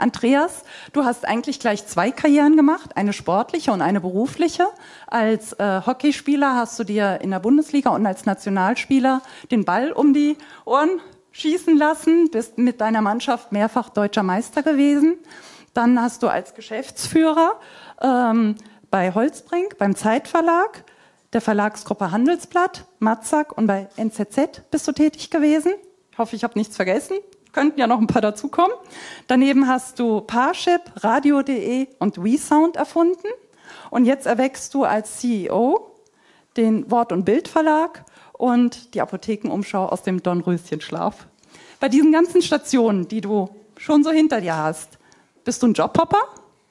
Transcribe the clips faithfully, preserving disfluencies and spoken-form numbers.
Andreas, du hast eigentlich gleich zwei Karrieren gemacht, eine sportliche und eine berufliche. Als äh, Hockeyspieler hast du dir in der Bundesliga und als Nationalspieler den Ball um die Ohren schießen lassen, bist mit deiner Mannschaft mehrfach deutscher Meister gewesen. Dann hast du als Geschäftsführer ähm, bei Holzbrink, beim Zeitverlag, der Verlagsgruppe Handelsblatt, Matzak und bei N Z Z bist du tätig gewesen. Ich hoffe, ich habe nichts vergessen. Könnten ja noch ein paar dazukommen. Daneben hast du Parship, Radio punkt de und WeSound erfunden. Und jetzt erwächst du als C E O den Wort- und Bildverlag und die Apothekenumschau aus dem Dornröschenschlaf. Bei diesen ganzen Stationen, die du schon so hinter dir hast, bist du ein Jobhopper?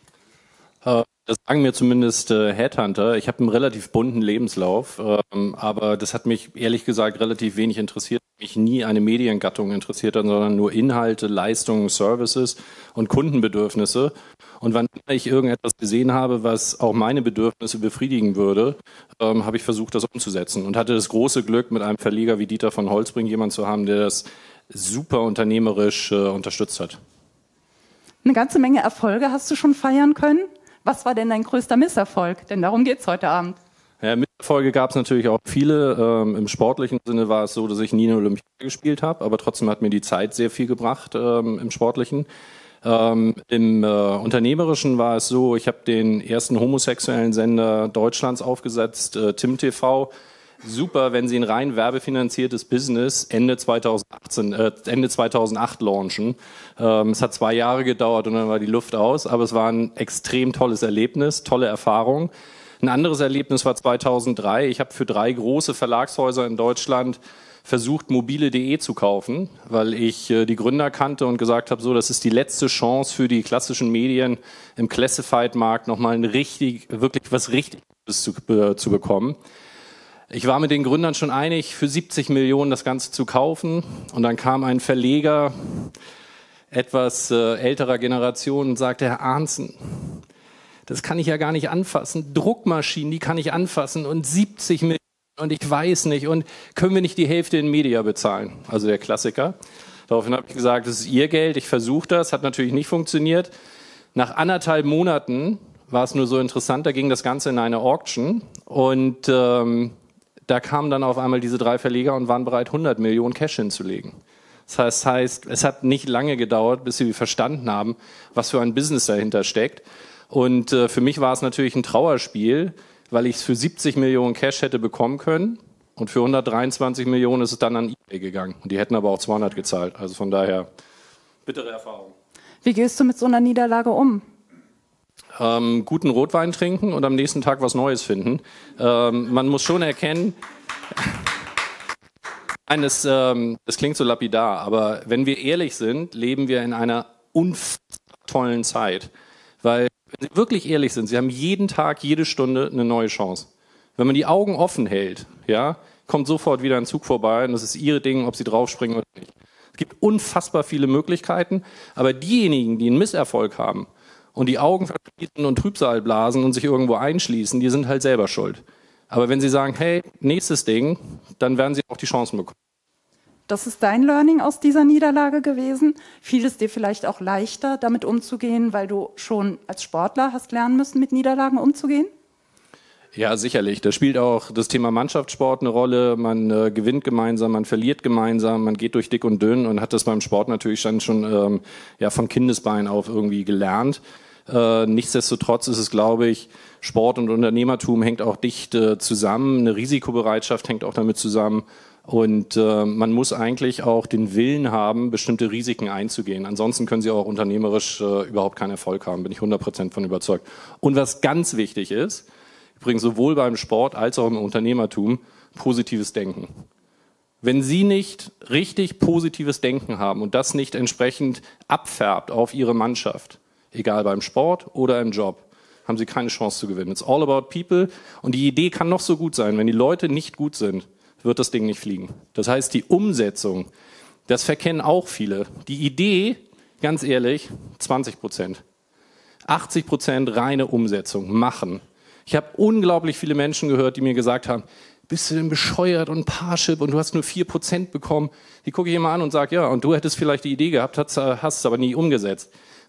Uh. Das sagen mir zumindest äh, Headhunter. Ich habe einen relativ bunten Lebenslauf, ähm, aber das hat mich ehrlich gesagt relativ wenig interessiert. Mich nie eine Mediengattung interessiert hat, sondern nur Inhalte, Leistungen, Services und Kundenbedürfnisse. Und wann ich irgendetwas gesehen habe, was auch meine Bedürfnisse befriedigen würde, ähm, habe ich versucht, das umzusetzen und hatte das große Glück, mit einem Verleger wie Dieter von Holzbrink jemanden zu haben, der das super unternehmerisch äh, unterstützt hat. Eine ganze Menge Erfolge hast du schon feiern können. Was war denn dein größter Misserfolg? Denn darum geht's heute Abend. Ja, Misserfolge gab es natürlich auch viele. Ähm, Im sportlichen Sinne war es so, dass ich nie eine Olympiade gespielt habe, aber trotzdem hat mir die Zeit sehr viel gebracht ähm, im Sportlichen. Ähm, Im äh, Unternehmerischen war es so, ich habe den ersten homosexuellen Sender Deutschlands aufgesetzt, äh, Tim T V. Super, wenn Sie ein rein werbefinanziertes Business Ende zweitausendachtzehn, äh, Ende zweitausendacht launchen. Ähm, es hat zwei Jahre gedauert und dann war die Luft aus, aber es war ein extrem tolles Erlebnis, tolle Erfahrung. Ein anderes Erlebnis war zweitausenddrei. Ich habe für drei große Verlagshäuser in Deutschland versucht, mobile punkt de zu kaufen, weil ich äh, die Gründer kannte und gesagt habe, so, das ist die letzte Chance für die klassischen Medien im Classified-Markt nochmal ein richtig, wirklich was Richtiges zu, äh, zu bekommen. Ich war mit den Gründern schon einig, für siebzig Millionen das Ganze zu kaufen. Und dann kam ein Verleger etwas äh, älterer Generation und sagte, Herr Arntzen, das kann ich ja gar nicht anfassen. Druckmaschinen, die kann ich anfassen und siebzig Millionen und ich weiß nicht. Und können wir nicht die Hälfte in Media bezahlen? Also der Klassiker. Daraufhin habe ich gesagt, das ist Ihr Geld, ich versuche das. Hat natürlich nicht funktioniert. Nach anderthalb Monaten war es nur so interessant, da ging das Ganze in eine Auction und ähm, da kamen dann auf einmal diese drei Verleger und waren bereit, hundert Millionen Cash hinzulegen. Das heißt, heißt, es hat nicht lange gedauert, bis sie verstanden haben, was für ein Business dahinter steckt. Und äh, für mich war es natürlich ein Trauerspiel, weil ich es für siebzig Millionen Cash hätte bekommen können. Und für hundertdreiundzwanzig Millionen ist es dann an eBay gegangen. Und die hätten aber auch zweihundert gezahlt. Also von daher, bittere Erfahrung. Wie gehst du mit so einer Niederlage um? Ähm, guten Rotwein trinken und am nächsten Tag was Neues finden. Ähm, man muss schon erkennen, nein, das, ähm, das klingt so lapidar, aber wenn wir ehrlich sind, leben wir in einer unfassbar tollen Zeit. Weil, wenn Sie wirklich ehrlich sind, Sie haben jeden Tag, jede Stunde eine neue Chance. Wenn man die Augen offen hält, ja, kommt sofort wieder ein Zug vorbei und das ist Ihre Ding, ob Sie draufspringen oder nicht. Es gibt unfassbar viele Möglichkeiten, aber diejenigen, die einen Misserfolg haben, und die Augen verschließen und Trübsal blasen und sich irgendwo einschließen, die sind halt selber schuld. Aber wenn sie sagen, hey, nächstes Ding, dann werden sie auch die Chancen bekommen. Das ist dein Learning aus dieser Niederlage gewesen. Fiel es dir vielleicht auch leichter, damit umzugehen, weil du schon als Sportler hast lernen müssen, mit Niederlagen umzugehen? Ja, sicherlich. Da spielt auch das Thema Mannschaftssport eine Rolle. Man äh, gewinnt gemeinsam, man verliert gemeinsam, man geht durch dick und dünn und hat das beim Sport natürlich dann schon ähm, ja, von Kindesbein auf irgendwie gelernt. Äh, nichtsdestotrotz ist es, glaube ich, Sport und Unternehmertum hängt auch dicht äh, zusammen. Eine Risikobereitschaft hängt auch damit zusammen. Und äh, man muss eigentlich auch den Willen haben, bestimmte Risiken einzugehen. Ansonsten können Sie auch unternehmerisch äh, überhaupt keinen Erfolg haben, bin ich hundert Prozent von überzeugt. Und was ganz wichtig ist, übrigens sowohl beim Sport als auch im Unternehmertum, positives Denken. Wenn Sie nicht richtig positives Denken haben und das nicht entsprechend abfärbt auf Ihre Mannschaft, egal beim Sport oder im Job, haben Sie keine Chance zu gewinnen. It's all about people. Und die Idee kann noch so gut sein. Wenn die Leute nicht gut sind, wird das Ding nicht fliegen. Das heißt, die Umsetzung, das verkennen auch viele. Die Idee, ganz ehrlich, zwanzig Prozent. achtzig Prozent reine Umsetzung, machen. Ich habe unglaublich viele Menschen gehört, die mir gesagt haben, bist du denn bescheuert und Parship und du hast nur vier Prozent bekommen. Die gucke ich immer an und sage, ja, und du hättest vielleicht die Idee gehabt, hast, hast es aber nie umgesetzt.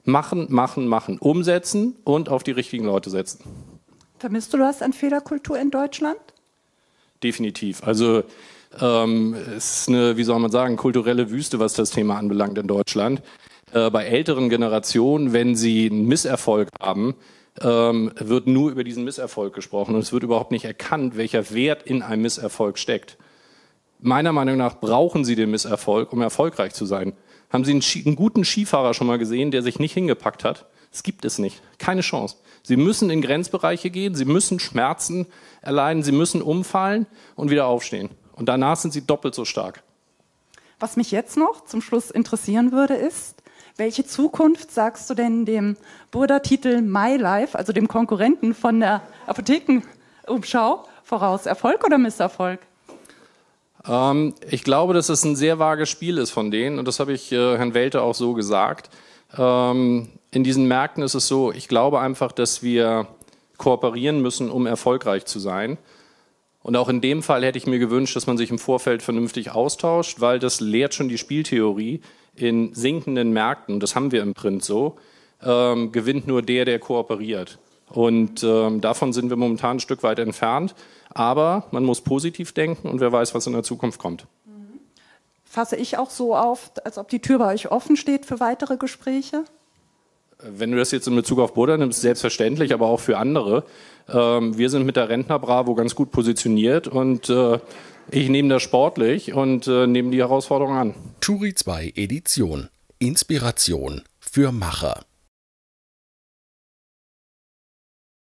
Machen, machen, machen, umsetzen und auf die richtigen Leute setzen. Vermisst du das an Fehlerkultur in Deutschland? Definitiv. Also ähm, es ist eine, wie soll man sagen, kulturelle Wüste, was das Thema anbelangt in Deutschland. Äh, bei älteren Generationen, wenn sie einen Misserfolg haben, ähm, wird nur über diesen Misserfolg gesprochen und es wird überhaupt nicht erkannt, welcher Wert in einem Misserfolg steckt. Meiner Meinung nach brauchen sie den Misserfolg, um erfolgreich zu sein. Haben Sie einen, Ski, einen guten Skifahrer schon mal gesehen, der sich nicht hingepackt hat? Das gibt es nicht. Keine Chance. Sie müssen in Grenzbereiche gehen, Sie müssen Schmerzen erleiden, Sie müssen umfallen und wieder aufstehen. Und danach sind Sie doppelt so stark. Was mich jetzt noch zum Schluss interessieren würde, ist, welche Zukunft sagst du denn dem Burda-Titel MyLife, also dem Konkurrenten von der Apothekenumschau, voraus? Erfolg oder Misserfolg? Ähm, ich glaube, dass es ein sehr vages Spiel ist von denen und das habe ich äh, Herrn Welte auch so gesagt. Ähm, in diesen Märkten ist es so, ich glaube einfach, dass wir kooperieren müssen, um erfolgreich zu sein. Und auch in dem Fall hätte ich mir gewünscht, dass man sich im Vorfeld vernünftig austauscht, weil das lehrt schon die Spieltheorie. In sinkenden Märkten, das haben wir im Print so, ähm, gewinnt nur der, der kooperiert. Und ähm, davon sind wir momentan ein Stück weit entfernt. Aber man muss positiv denken und wer weiß, was in der Zukunft kommt. Fasse ich auch so auf, als ob die Tür bei euch offen steht für weitere Gespräche? Wenn du das jetzt in Bezug auf Burda nimmst, selbstverständlich, aber auch für andere. Ähm, wir sind mit der Rentner Bravo ganz gut positioniert und äh, ich nehme das sportlich und äh, nehme die Herausforderung an. Turi zwei Edition. Inspiration für Macher.